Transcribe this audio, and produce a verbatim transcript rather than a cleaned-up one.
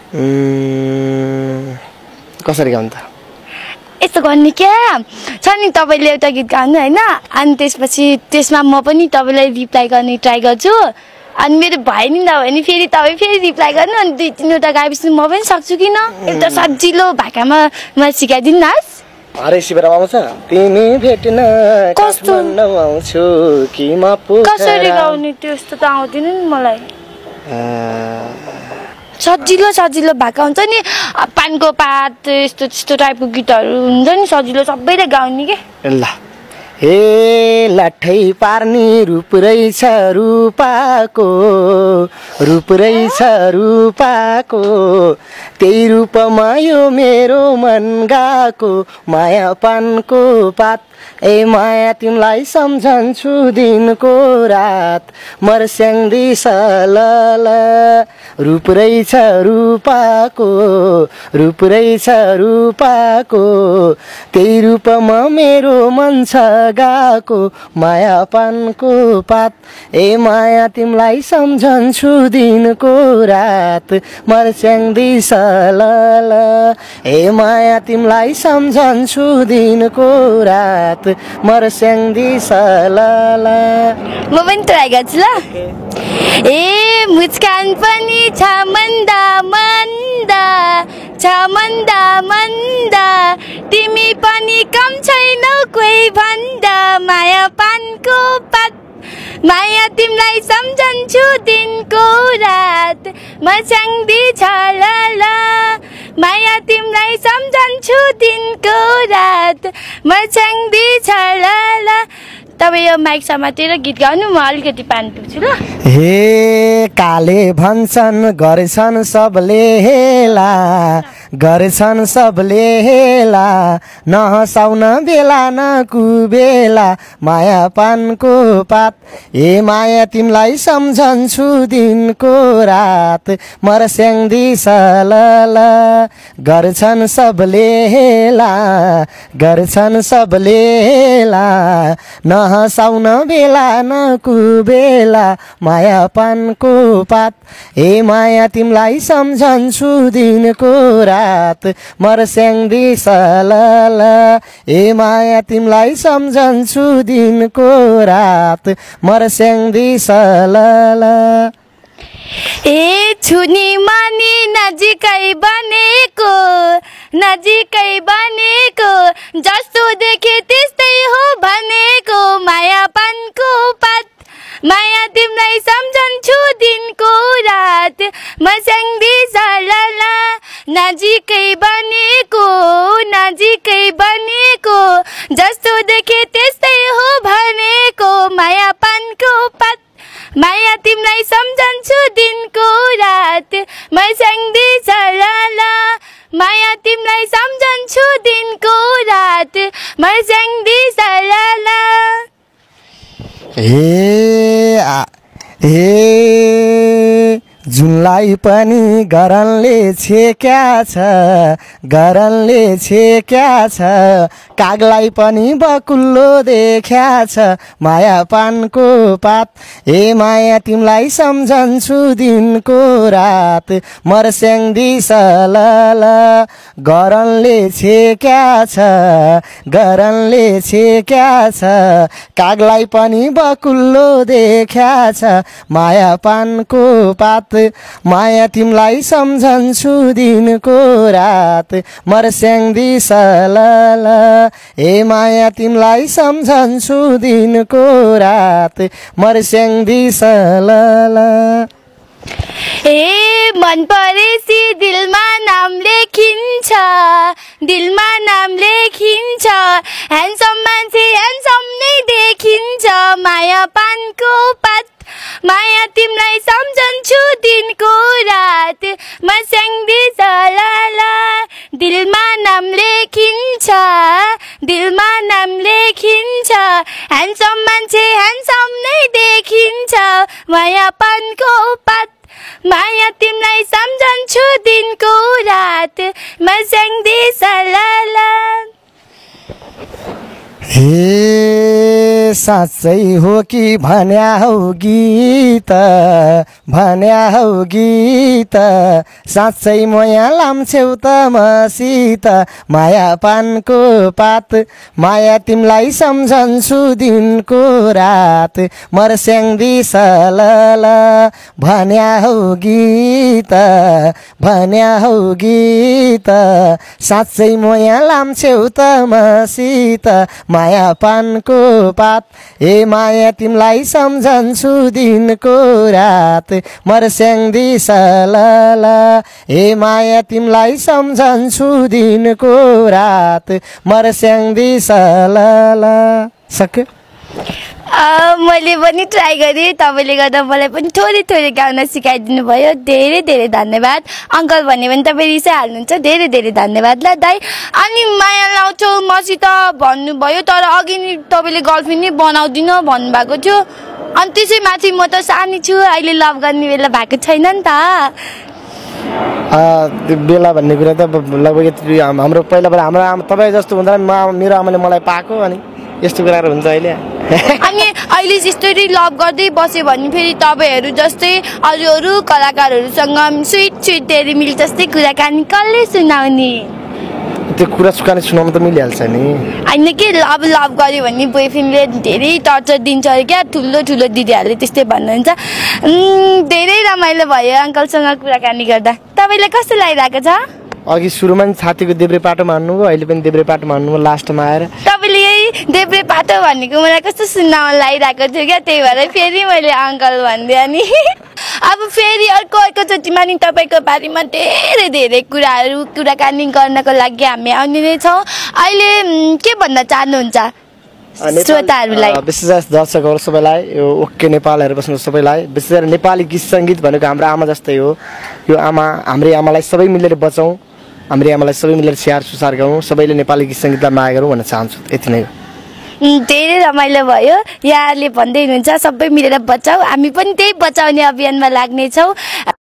कसरी गाउँ त? यस्तो गर्ने क्या छ नि तपाईँले एउटा गीत गाउनु होइन अनि त्यसपछि त्यसमा म पनि तपाईँलाई रिप्लाई गर्ने ट्राई गर्छु अनि मेरो भयो नि नभए नि फेरि तपाईँ फेरि रिप्लाई गर्नु अनि दुई तिनवटा गाएपछि म पनि सक्छु किन एउटा सजिलो भाकामा म सिकाइदिनु न अरे शिवराम आउँछ तिमी भेट्न काठमाडौँ आउँछु कि म पोखरा कसरी गाउने त्यस्तो त आउँदैन नि मलाई सजिलो सजिलो भाका हुन्छ नि पानको पात यस्तो त्यस्तो टाइपको गीतहरू हुन्छ नि सजिलो सबैले गाउने के ल हे लाठै पार्ने रूप रहेछ रूपाको रूप रहेछ रूपाको त्यही रूपमा यो मेरो मन गएको माया पानको पात ए माया तिमीलाई सम्झन्छु दिनको रात मर्स्याङ्दी सलल रूप रहेछ रूपाको रूप रहेछ रूपाको त्यही रूपमा मेरो मन छ गाको माया पानको पात ए माया तिमीलाई सम्झन्छु दिनको रात मर्स्याङ्दी सलल ए माया तिमीलाई सम्झन्छु दिनको रात मर्स्याङ्दी सलल म पनि ट्राई गर्छु ल ए मुस्कान पनि छ मन्दा मन्दा छ मन्दा मन्दा तिमी पनि कम छैनौ कोही भन्दा माया पानको पात माया तिमीलाई सम्झन्छु दिनको रात मर्स्याङ्दी छ ल माया तिमीलाई सम्झन्छु दिनको रात मर्स्याङ्दी छ ल तपाईँ यो माइक समातेर गीत गाउनु म अलिकति पानी पिउँछु ल हे काले भन्छन् गर्छन् सबले हेला गर्छन् सबले हेला नहसाउन बेला नकुबेला माया पानको पात ए माया तिमीलाई सम्झन्छु दिनको रात मर्स्याङ्दी सलल गर्छन् सबले हेला गर्छन् सबले हेला नहसाउन बेला नकुबेला माया पानको पात ए माया तिमीलाई सम्झन्छु दिनको रात मर्स्याङ्दी सलल ए माया तिमीलाई सम्झन्छु दिनको रात मर्स्याङ्दी सलल ए छुनी मनी नजिकै बनेको नजिकै बनेको जस्तो देखे त्यस्तै हो भनेको माया पानको पात माया तिमीलाई सम्झन्छु दिनको रात मर्स्याङ्दी सलल नजिकै बनेको नजिकै बनेको जस्तो देखे त्यस्तै हो भनेको माया पानको पात माया तिमीलाई सम्झन्छु दिनको रात मर्स्याङ्दी सलल माया तिमीलाई सम्झन्छु दिनको रात मर्स्याङ्दी सलल ए ए जुनलाई पनि गरनले छेक्या छ गरनले छेक्या छ कागलाई पनि बकुल्लो देख्या छ माया पानको पात ए माया तिमीलाई सम्झन्छु दिनको रात मर्स्याङ्दी सलल गरनले छेक्या छ गरनले छेक्या छ कागलाई पनि बकुल्लो देख्या छ माया पानको पात माया तिमीलाई सम्झन्छु दिनको रात मर्स्याङ्दी सलल ए माया तिमीलाई सम्झन्छु दिनको रात मर्स्याङ्दी सलल ए मन परेसी दिलमा नाम लेखिन्छ दिलमा नाम लेखिन्छ ह्यान्डसम मान्छे ह्यान्डसम नै देखिन्छ माया पानको पात माया तिमीलाई सम्झन्छु दिनको रात मर्स्याङ्दी सलल दिलमा नाम लेखिन्छ दिलमा नाम लेखिन्छ ह्यान्डसम मान्छे ह्यान्डसम नै देखिन्छ माया पानको पात माया तिमीलाई सम्झन्छु दिनको रात मर्स्याङ्दी सलल हे साँच्चै हो कि भन्या हौ गीत भन्या हौ गीत साँच्चै म यहाँ लाम्छौ त मसित माया पानको पात माया तिमीलाई सम्झन्छु दिनको रात मर्स्याङ्दी सलल भन्या हौ गीत भन्या हौ गीत साँच्चै म यहाँ लाम्छौ त मसित माया पानको पात ए माया तिमीलाई सम्झन्छु दिनको रात मर्स्याङ्दी सलल ए माया तिमीलाई सम्झन्छु दिनको रात मर्स्याङ्दी सलल सक्यो मैले पनि ट्राई गरेँ तपाईँले गर्दा मलाई पनि थोरै थोरै गाउन सिकाइदिनु भयो धेरै धेरै धन्यवाद अङ्कल भन्यो भने तपाईँ रिसाइहाल्नुहुन्छ धेरै धेरै धन्यवाद ल दाइ अनि माया लाउँछौ मसित भन्नुभयो तर अघि नि तपाईँले गर्लफ्रेन्ड नै बनाउँदिन भन्नुभएको थियो अनि त्यसै माथि म त सानी छु अहिले लभ गर्ने बेला भएको छैन नि त त्यो बेला भन्ने कुरा त लगभग हाम्रो पहिलाबाट हाम्रो आमा तपाईँ जस्तो हुँदा मेरो आमाले मलाई पाएको अनि यस्तो कुराहरू हुन्छ अहिले अनि अहिले यस्तरी लभ गर्दै बस्यो भने फेरि तपाईँहरू जस्तै अरू अरू कलाकारहरूसँग स्विट स्विट डेरी मिल्क जस्तै कुराकानी कसले सुनाउने त्यो कुरा सुकाने सुनाउनु त मिलिहाल्छ नि होइन के लभ लभ गर्यो भने बोयफ्रेन्डले धेरै टर्चर दिन्छ अरे क्या ठुलो ठुलो दिदीहरूले त्यस्तै भन्नुहुन्छ धेरै रमाइलो भयो अङ्कलसँग कुराकानी गर्दा तपाईँलाई कस्तो लागिरहेको छ अघि सुरुमा नि छातीको देब्रे पाटो मान्नुभयो अहिले पनि देब्रे पाटो मान्नुभयो लास्टमा आएर तपाईँले यही देब्रे पाटो भनेको मलाई कस्तो सुन्न मन लागिरहेको थियो क्या त्यही भएर फेरि मैले अङ्कल भनिदिएँ अनि अब फेरि अर्को अर्कोचोटिमा नि तपाईँको बारेमा धेरै धेरै कुराहरू कुराकानी गर्नको लागि हामी आउने नै छौँ अहिले के भन्न चाहनुहुन्छ श्रोताहरूलाई विशेष दर्शकहरू सबैलाई यो ओके नेपालहरू बस्नु सबैलाई विशेष नेपाली गीत सङ्गीत भनेको हाम्रो आमा जस्तै हो यो आमा हाम्रै आमालाई सबै मिलेर बचाउँ हाम्रै आमालाई सबै मिलेर स्याहार सुसार गरौँ सबैले नेपाली गीत सङ्गीतलाई माया गरौँ भन्न चाहन्छु यति नै हो धेरै रमाइलो भयो यहाँले भन्दै हुनुहुन्छ सबै मिलेर बचाऊ हामी पनि त्यही बचाउने अभियानमा लाग्नेछौँ।